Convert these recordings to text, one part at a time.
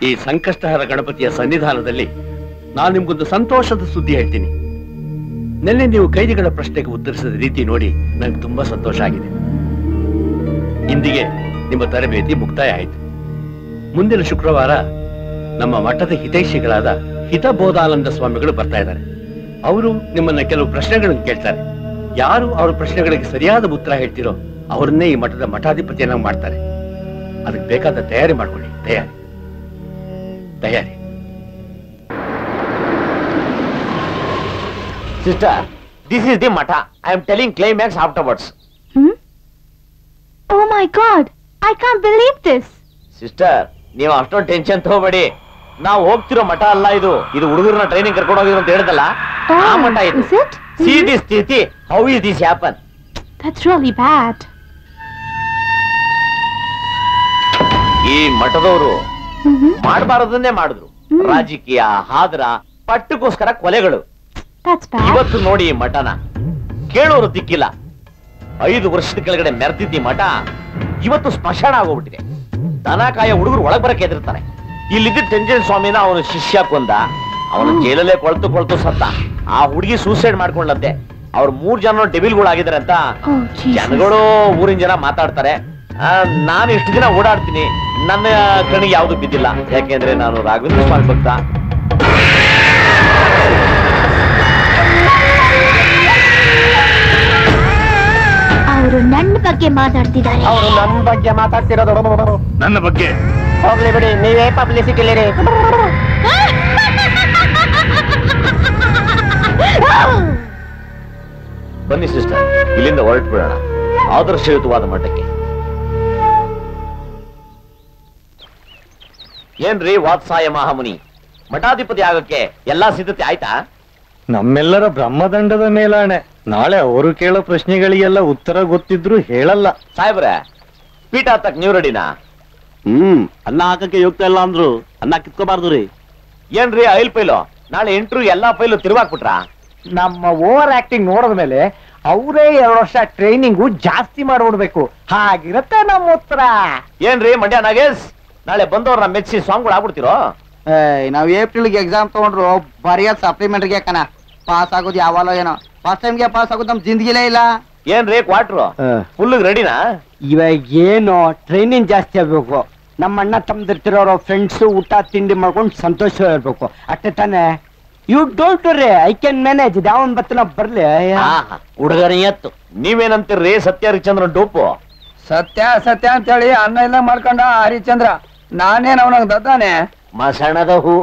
ಈ ಸಂಕಷ್ಟಹರ ಗಣಪತಿಯ ಸನ್ನಿಧಾನದಲ್ಲಿ ನಾನು ನಿಮ್ಗೊಂದು ಸಂತೋಷದ ಸುದ್ದಿ ಹೇಳ್ತೀನಿ. ನಿನ್ನೆ ನೀವು ಕೈದಿಗಳ ಪ್ರಶ್ನೆಗೆ ಉತ್ತರಿಸಿದ ರೀತಿ ನೋಡಿ ನನಗೆ ತುಂಬಾ ಸಂತೋಷ ಆಗಿದೆ. ಇಂದಿಗೆ ನಿಮ್ಮ ತರಬೇತಿ ಮುಕ್ತಾಯ ಆಯಿತು. ಮುಂದಿನ ಶುಕ್ರವಾರ ನಮ್ಮ ಮಠದ ಹಿತೈಷಿಗಳಾದ ಹಿತಬೋಧಾನಂದ ಸ್ವಾಮಿಗಳು ಬರ್ತಾ ಇದ್ದಾರೆ. ಅವರು ನಿಮ್ಮನ್ನ ಕೆಲವು ಪ್ರಶ್ನೆಗಳನ್ನು ಕೇಳ್ತಾರೆ. ಯಾರು ಅವರ ಪ್ರಶ್ನೆಗಳಿಗೆ ಸರಿಯಾದ ಉತ್ತರ ಹೇಳ್ತಿರೋ ಅವರನ್ನೇ ಈ ಮಠದ ಮಠಾಧಿಪತಿಯನ್ನಾಗಿ ಮಾಡ್ತಾರೆ. ಅದಕ್ಕೆ ಬೇಕಾದ ತಯಾರಿ ಮಾಡ್ಕೊಳ್ಳಿ. ತಯಾರಿ. Sister, this is the Matha. I am telling climax afterwards. Oh my God! I can't believe this. Sister, ನೀವು ಅಷ್ಟೊಂದು ಟೆನ್ಷನ್ ತಗೋಬೇಡಿ. ನಾವು ಹೋಗ್ತಿರೋ ಮಠ ಅಲ್ಲ ಇದು. ಇದು ಹುಡುಗರನ್ನ ಟ್ರೈನಿಂಗ್ ಕರ್ಕೊಂಡು ಹೋಗಿದ್ರು ಅಂತ ಹೇಳಿದಲ್ಲ, ಆ ಮಠ ಇದು. See this ಸ್ಥಿತಿ. How is this happen? That's really bad. ಈ ಮಠದವರು ಮಾಡಬಾರದನ್ನೇ ಮಾಡಿದ್ರು. ರಾಜಕೀಯ, ಹಾದ್ರ, ಪಟ್ಟಕ್ಕೋಸ್ಕರ ಕೊಲೆಗಳು. ಇವತ್ತು ನೋಡಿ ಈ ಮಠನ ಕೇಳೋರು ದಿಕ್ಕಿಲ್ಲ. 5 ವರ್ಷದ ಕೆಳಗಡೆ ಮೆರೆದಿದ್ದ ಈ ಮಠ ಇವತ್ತು ಸ್ಮಶಾನ ಆಗೋಗ್ಬಿಟ್ಟಿದೆ. ದನ ಕಾಯ ಹುಡುಗರು ಒಳಗ್ ಬರಕ್ಕೆ ಎದಿರ್ತಾರೆ. ಇಲ್ಲಿದ್ದ ಟೆಂಜನ್ ಸ್ವಾಮಿನ ಅವನ ಶಿಷ್ಯ ಕೊಂದ. ಅವನ ಜೈಲಲ್ಲೇ ಕೊಳ್ತು ಸತ್ತ. ಆ ಹುಡುಗಿ ಸೂಸೈಡ್ ಮಾಡ್ಕೊಂಡಂತೆ. ಅವ್ರ 3 ಜನ ಡೆಬಿಲ್ಗಳಾಗಿದ್ದಾರೆ ಅಂತ ಜನಗಳು ಊರಿನ ಜನ ಮಾತಾಡ್ತಾರೆ. ನಾನು ಇಷ್ಟು ದಿನ ಓಡಾಡ್ತೀನಿ, ನನ್ನ ಕಣ್ಣಿಗೆ ಯಾವ್ದು ಬಿದ್ದಿಲ್ಲ. ಯಾಕೆಂದ್ರೆ ನಾನು ರಾಘವೇಂದ್ರ ಸ್ವಾಮಿ ಭಕ್ತ. ಅವರು ನನ್ನ ಬಗ್ಗೆ ಮಾತಾಡ್ತಿದ್ದಾರೆ. ಅವರು ನನ್ನ ಬಗ್ಗೆ ಮಾತಾಡ್ತಿರೋದು. ನನ್ನ ಬಗ್ಗೆ ಹೋಗ್ಲಿ ಬಿಡಿ, ನೀವೇ ಪಬ್ಲಿಸಿಟಿ. ಬನ್ನಿ ಸಿಸ್ಟರ್, ಇಲ್ಲಿಂದ ಹೊರಟು ಬಿಡೋಣ ಆದರ್ಶಯುತವಾದ ಮಠಕ್ಕೆ. ಏನ್ರಿ ವಾತ್ಸಾಯ ಮಹಾಮುನಿ, ಮಠಾಧಿಪತಿ ಆಗಕ್ಕೆ ಎಲ್ಲಾ ಸಿದ್ಧತೆ ಆಯ್ತಾ? ನಮ್ಮೆಲ್ಲರ ಬ್ರಹ್ಮದಂಡದ ಮೇಲಾಣೆ. ನಾಳೆ ಅವರು ಕೇಳೋ ಪ್ರಶ್ನೆಗಳಿಗೆಲ್ಲ ಉತ್ತರ ಗೊತ್ತಿದ್ರು ಹೇಳಲ್ಲ. ಸಾಹೇಬ್ರೆ, ಪೀಠ ಹತ್ತಕ್ ನೀವು ರೆಡಿನಾ? ಅನ್ನ ಹಾಕಕ್ಕೆ ಹೋಗ್ತಾ ಇಲ್ಲ ಅಂದ್ರು ಅನ್ನ ಕಿತ್ಕೋಬಾರ್ದು ರೀ. ಏನ್ರಿ ಐಲ್ ಫೈಲು? ನಾಳೆ ಇಂಟರ್ವ್ಯೂ ಎಲ್ಲಾ ಫೈಲು ತಿರುವಾಕ್ಬಿಟ್ರ? ನಮ್ಮ ಓವರ್ ಆಕ್ಟಿಂಗ್ ನೋಡಿದ ಮೇಲೆ ಅವರೇ 2 ವರ್ಷ ಟ್ರೈನಿಂಗು ಜಾಸ್ತಿ ಮಾಡ್ಬಿಡ್ಬೇಕು. ಹಾಗಿರತ್ತೆ ನಮ್ಮ ಉತ್ತರ. ಏನ್ರಿ ಮಂಡ್ಯ ನಾಗೇಶ್, ನಾಳೆ ಬಂದವ್ರನ್ನ ಮೆಚ್ಚಿ ಸಾಂಗ್ಗಳು ಆಗ್ಬಿಡ್ತಿರೋ? ನಾವ್ ಏಪ್ರಿಲ್ಗೆ ಎಕ್ಸಾಮ್ ತಗೊಂಡ್ರು ಬರೆಯೋದ್ ಸಪ್ಲಿಮೆಂಟ್ಗೆ ಕಣ. ಪಾಸ್ ಆಗೋದು ಯಾವಾಗಲೋ ಏನೋ. ಫಸ್ಟ್ ಟೈಮ್ಗೆ ಪಾಸ್ ಆಗೋದು ನಮ್ ಜಿಂದಗಿಲೇ ಇಲ್ಲ. ಏನ್ರಿ ಕ್ವಾರ್ಟ್ರು ಫುಲ್ ರೆಡಿನಾ? ಇವಾಗ ಏನು ಟ್ರೈನಿಂಗ್ ಜಾಸ್ತಿ ಆಗ್ಬೇಕು. ನಮ್ಮ ಅಣ್ಣ ತಮ್ಮದಿರ್ತಿರೋರು ಫ್ರೆಂಡ್ಸ್ ಊಟ ತಿಂಡಿ ಮಾಡ್ಕೊಂಡು ಸಂತೋಷ ಇರ್ಬೇಕು. ಅಷ್ಟೇ ತಾನೆ. You don't worry, I can manage. ಯಾವನ್ ಬತ್ತನ ಬರ್ಲಿ. ಹುಡುಗರ ಎತ್ತು. ನೀವೇನಂತೀರ್ರಿ ಸತ್ಯ ಹರಿಚಂದ್ರ ಡೋಪು? ಸತ್ಯ ಸತ್ಯ ಅಂತೇಳಿ ಅನ್ನ ಇಲ್ಲ ಮಾಡ್ಕೊಂಡ ಹರಿಚಂದ್ರ. ನಾನೇನ್ ಅವನಾಗ ದದ್ದಾನೆ ಮಸಣದ ಹೂ.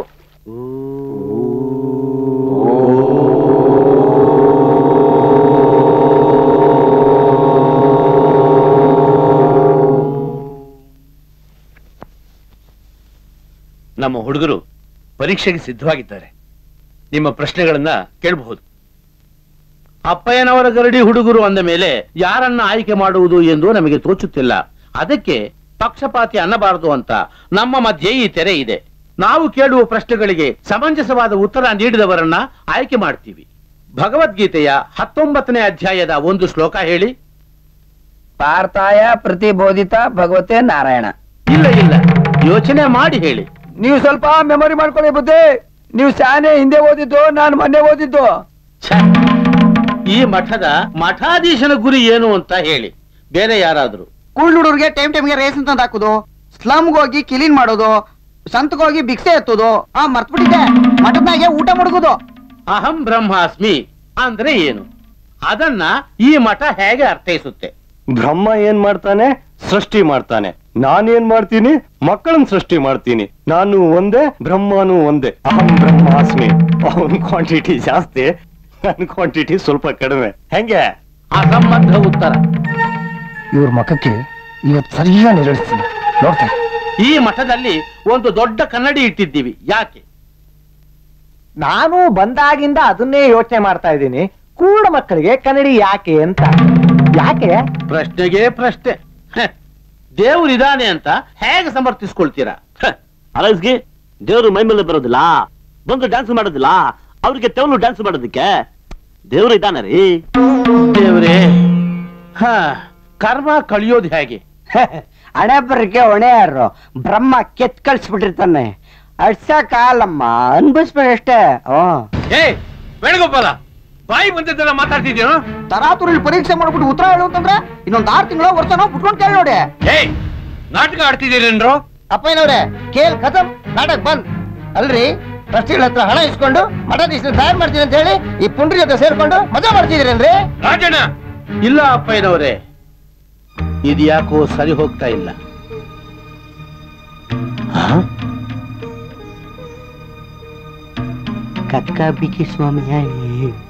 ನಮ್ಮ ಹುಡುಗರು ಪರೀಕ್ಷೆಗೆ ಸಿದ್ಧವಾಗಿದ್ದಾರೆ. ನಿಮ್ಮ ಪ್ರಶ್ನೆಗಳನ್ನ ಕೇಳಬಹುದು. ಅಪ್ಪಯ್ಯನವರ ಗರಡಿ ಹುಡುಗರು ಅಂದ ಮೇಲೆ ಯಾರನ್ನ ಆಯ್ಕೆ ಮಾಡುವುದು ಎಂದು ನಮಗೆ ತೋಚುತ್ತಿಲ್ಲ. ಅದಕ್ಕೆ ಪಕ್ಷಪಾತಿ ಅನ್ನಬಾರದು ಅಂತ ನಮ್ಮ ಮಧ್ಯೆ ಈ ತೆರೆ ಇದೆ. ನಾವು ಕೇಳುವ ಪ್ರಶ್ನೆಗಳಿಗೆ ಸಮಂಜಸವಾದ ಉತ್ತರ ನೀಡಿದವರನ್ನ ಆಯ್ಕೆ ಮಾಡ್ತೀವಿ. ಭಗವದ್ಗೀತೆಯ 19ನೇ ಅಧ್ಯಾಯದ ಒಂದು ಶ್ಲೋಕ ಹೇಳಿ. ಪಾರ್ಥಾಯ ಪ್ರತಿಬೋಧಿತ ಭಗವತೆ ನಾರಾಯಣ. ಇಲ್ಲ, ಯೋಚನೆ ಮಾಡಿ ಹೇಳಿ. ನೀವು ಸ್ವಲ್ಪ ಮೆಮೊರಿ ಮಾಡ್ಕೊಳ್ಳಿ ಬುದ್ಧಿ. ನೀವು ಶಾನೆ ಹಿಂದೆ ಓದಿದ್ದು, ನಾನು ಮೊನ್ನೆ ಓದಿದ್ದು. ಈ ಮಠದ ಮಠಾಧೀಶನ ಗುರಿ ಏನು ಅಂತ ಹೇಳಿ. ಬೇರೆ ಯಾರಾದ್ರೂ? ಕೂಳ್ ಹುಡುಗರಿಗೆ ಟೈಮ್ಗೆ ರೇಸ್ ಅಂತ ಹಾಕುದು, ಸ್ಲಮ್ಗೆ ಹೋಗಿ ಕ್ಲೀನ್ ಮಾಡೋದು, ಸಂತಗೋಗಿ ಭಿಕ್ಷೆ ಎತ್ತುದು. ಮರ್ತ್ಬಿಟ್ಟಿದ್ದೆ, ಮಠದಾಗೆ ಊಟ ಮಡಗುದು. ಅಹಂ ಬ್ರಹ್ಮಾಸ್ಮಿ ಅಂದ್ರೆ ಏನು? ಅದನ್ನ ಈ ಮಠ ಹೇಗೆ ಅರ್ಥೈಸುತ್ತೆ? ಬ್ರಹ್ಮ ಏನ್ ಮಾಡ್ತಾನೆ? ಸೃಷ್ಟಿ ಮಾಡ್ತಾನೆ. ನಾನೇನ್ ಮಾಡ್ತೀನಿ? ಮಕ್ಕಳನ್ನ ಸೃಷ್ಟಿ ಮಾಡ್ತೀನಿ. ನಾನು ಒಂದೇ, ಬ್ರಹ್ಮನು ಒಂದೇ. ಅಹಂ ಬ್ರಹ್ಮಾಸ್ಮಿ. ಅವನ್ ಕ್ವಾಂಟಿಟಿ ಜಾಸ್ತಿ, ನನ್ ಕ್ವಾಂಟಿಟಿ ಸ್ವಲ್ಪ ಕಡಿಮೆ. ಹೆಂಗೆ? ಅಸಂಬದ್ಧ ಉತ್ತರ. ಇವ್ರ ಮಖಕ್ಕೆ ಇವತ್ತು ಸರಿಯಾಗಿ ನಿರ್ವಹಿಸ್ತೀನಿ ನೋಡ್ತಾರೆ. ಈ ಮಠದಲ್ಲಿ ಒಂದು ದೊಡ್ಡ ಕನ್ನಡಿ ಇಟ್ಟಿದ್ದೀವಿ. ಯಾಕೆ? ನಾನು ಬಂದಾಗಿಂದ ಅದನ್ನೇ ಯೋಚನೆ ಮಾಡ್ತಾ ಇದ್ದೀನಿ. ಕೂಡ ಮಕ್ಕಳಿಗೆ ಕನ್ನಡಿ ಯಾಕೆ ಅಂತ. ಯಾಕೆ? ಪ್ರಶ್ನೆಗೆ ಪ್ರಶ್ನೆ. ದೇವ್ರಿದಾನೆ ಅಂತ ಹೇಗೆ ಸಮರ್ಥಿಸ್ಕೊಳ್ತೀರಾ? ಅಲಸ್ಗೆ ದೇವ್ರು ಮೈ ಮೇಲೆ ಬರೋದಿಲ್ಲ, ಬಂದು ಡ್ಯಾನ್ಸ್ ಮಾಡೋದಿಲ್ಲ. ಅವ್ರಿಗೆ ತೆವಲು ಡ್ಯಾನ್ಸ್ ಮಾಡೋದಕ್ಕೆ ದೇವ್ರು ಇದ್ದಾನೆ ರೀ. ದೇವ್ರೇ, ಕರ್ಮ ಕಳಿಯೋದು ಹೇಗೆ? ಹಣೆ ಬರಕ್ಕೆ ಹೊಣೆ ಯಾರು? ಬ್ರಹ್ಮ ಕೆತ್ ಕಳ್ಸ್ಬಿಟ್ಟಿರ್ತಾನೆ. ಅಡ್ಸಕ್ಕಾಗಲ್ಲಮ್ಮ, ಅನ್ಭವಿಸ್ಬೇಡ ಅಷ್ಟೇ. ಏ ವೇಣುಗೋಪಾಲ, ಬಾಯಿ ಬಂದಿದ್ದೆಲ್ಲ ಮಾತಾಡ್ತಿದ್ಯೇನು? ತರಾತುರಲ್ಲಿ ಪರೀಕ್ಷೆ ಮಾಡ್ಬಿಟ್ಟು ಉತ್ತರ ಹೇಳು ಅಂತಂದ್ರೆ ಇನ್ನೊಂದ್ 6 ತಿಂಗಳು ವರ್ಷನೋ ಬಿಟ್ಕೊಂಡು ಕೇಳಿ ನೋಡಿ. ಏಯ್ ನಾಟಕ ಆಡ್ತಿದ್ದೀರೇನ್ರು? ಅಪ್ಪಯ್ಯನವ್ರೆ, ಕೇಲ್ ಖತಮ್, ನಾಟಕ ಬಂದ್. ಅಲ್ರಿ, ಟ್ರಸ್ಟಿಗಳ ಹತ್ರ ಹಣ ಇಸ್ಕೊಂಡು ಮಠಾಧೀಶನ ತಯಾರು ಮಾಡ್ತೀನಿ ಅಂತ ಹೇಳಿ ಈ ಪುಂಡ್ರಿ ಜೊತೆ ಸೇರ್ಕೊಂಡು ಮಜಾ ಮಾಡ್ತಿದ್ದೀರೇನ್ರಿ? ರಾಜಣ್ಣ, ಇಲ್ಲ ಅಪ್ಪಯ್ಯನವರೇ, ಇದ್ಯಾಕೋ ಸರಿ ಹೋಗ್ತಾ ಇಲ್ಲ. ಕಕ್ಕ ಬಿಕ್ಕಿ ಸ್ವಾಮಿ